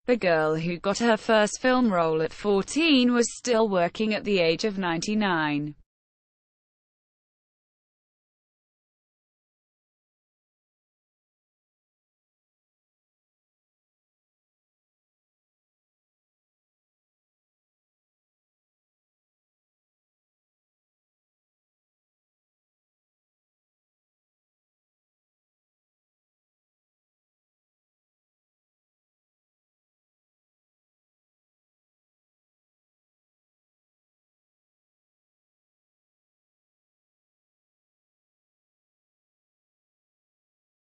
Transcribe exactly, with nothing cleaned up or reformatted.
The girl who got her first film role at fourteen was still working at the age of ninety-nine.